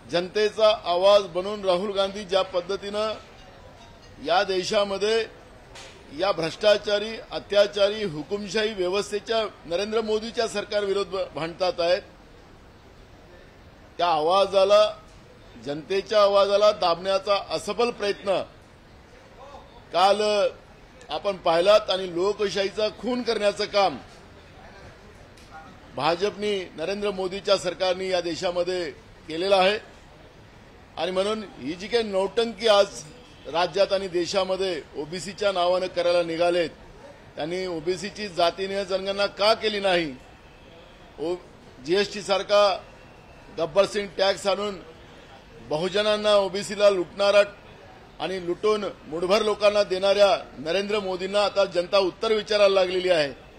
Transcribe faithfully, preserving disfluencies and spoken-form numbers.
जनतेचा आवाज बनून राहुल गांधी ज्या पद्धतीनं या देशामध्ये या भ्रष्टाचारी, अत्याचारी, हुकुमशाही व्यवस्थेच्या नरेंद्र मोदीच्या सरकारविरोध भांडतात आहेत, त्या आवाजाला, जनतेच्या आवाजाला दाबण्याचा असफल प्रयत्न काल आपण पाहिलात आणि लोकशाहीचा खून करण्याचं काम भाजपनी, नरेंद्र मोदीच्या सरकारने या देशामध्ये केलेलं आहे. आणि म्हणून ही जी काही नौटंकी आज राज्यात आणि देशामध्ये ओबीसीच्या नावानं करायला निघालेत, त्यांनी ओबीसीची जातीय जनगणना का केली नाही? जीएसटी सारखा गब्बरसिंग टॅक्स आणून बहुजनांना, ओबीसीला लुटणारा आणि लुटून मुठभर लोकांना देणाऱ्या नरेंद्र मोदींना आता जनता उत्तर विचारायला लागलेली आहे.